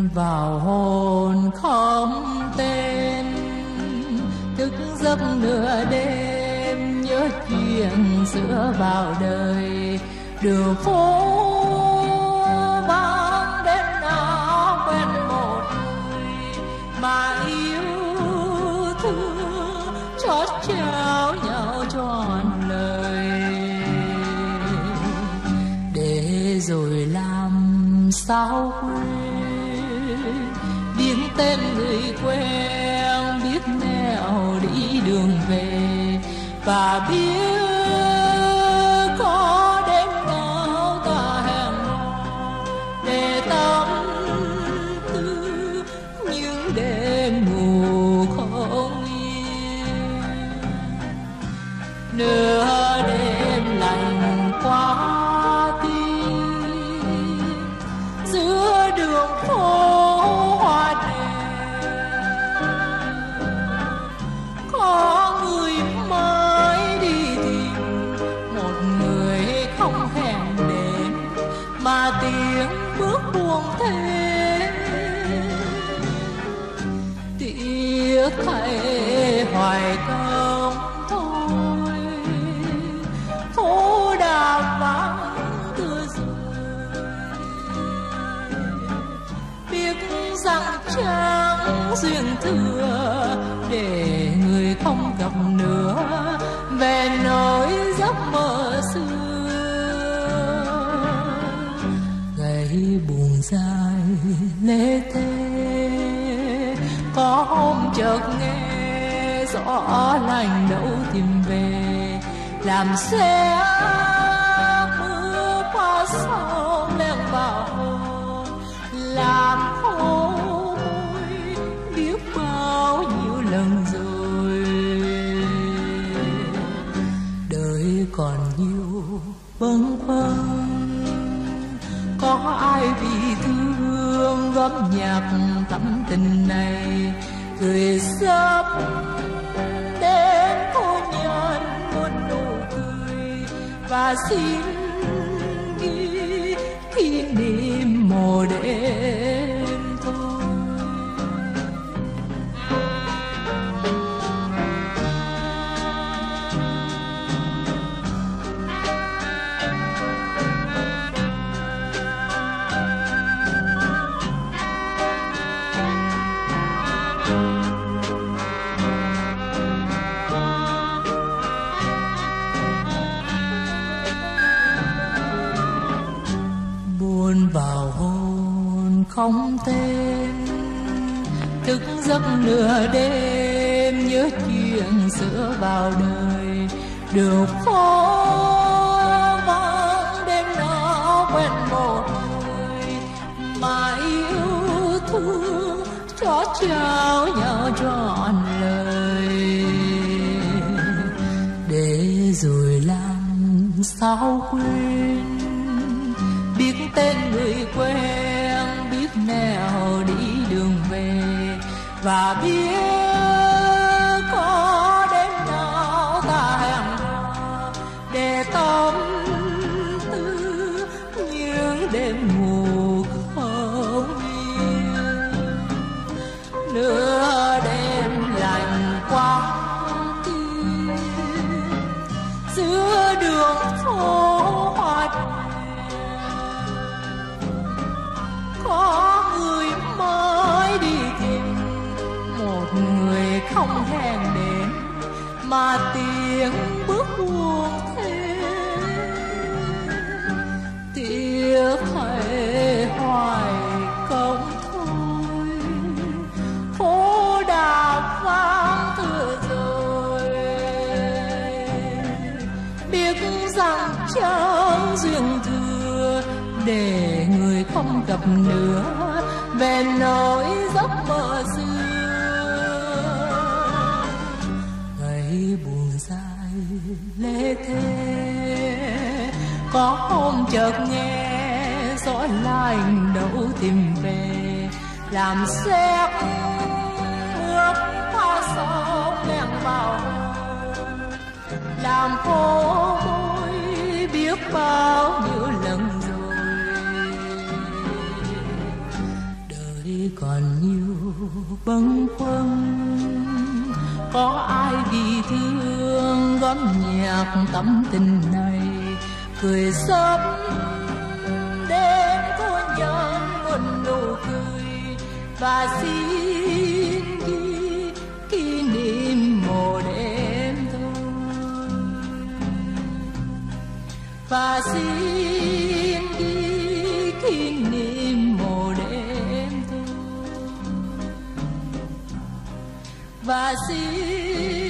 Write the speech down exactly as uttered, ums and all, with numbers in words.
vào hồn không tên, thức giấc nửa đêm nhớ chuyện xưa vào đời. Đường phố vắng đến nào quen một người mà yêu thương chót trao nhau trọn lời. Để rồi làm sao quên biết tên người quen, biết nẻo đi đường về, và biết có đêm nào ta hẹn hò để tâm tư những đêm ngủ không yên. Nửa đêm lạnh quá tim giữa đường phố hoa đèn, có người mới đi tìm một người không hẹn đến, mà tiếng bước buông thế tiếc thay hoài công thôi. Phố đà vắng tưa rồi, biết rằng chẳng duyên thừa để người không gặp nữa về nỗi giấc mơ xưa. Ngày buồn dài lê thế, có hôm chợt nghe gió lạnh đâu tìm về, làm xe mưa qua sông len vào hồn, làm khô môi biết bao nhiêu lần rồi. Đời còn nhiều bâng khuâng, có ai vì thương góp nhạc tâm tình này, cười sớm đến hôn nhân muôn nụ cười, và xin ghi kỷ niệm một đêm thôi. Vào hồn không tên, thức giấc nửa đêm nhớ chuyện xưa vào đời. Đường phố vắng đêm nào quen một người mà yêu thương chót trao nhau trọn lời. Để rồi làm sao quên biết tên người quen, biết nẻo đi đường về, và biết có đêm nào ta hẹn hò để tâm tư những đêm ngủ không yên. Nửa đêm lạnh quá tim giữa đường phố hoa đèn, có người mới đi tìm một người không hẹn đến, mà tiếng bước buông thế tiếc thay hoài công thôi. Phố đà vắng thừa rồi, biết rằng chẳng duyên thừa để người không gặp nữa về nỗi giấc mơ xưa. Ngày buồn dài lê thế, có hôm chợt nghe gió lạnh đâu tìm về, làm xe nước qua sông len vào hồn, làm khô môi biết bao nhiêu lần rồi. bâng khuâng, có ai vì thương góp nhạc tâm tình này, cười sớm đêm cô nhân một nụ cười, và xin ghi kỷ niệm một đêm thôi, và xin ghi kỷ niệm một đêm thôi, và xin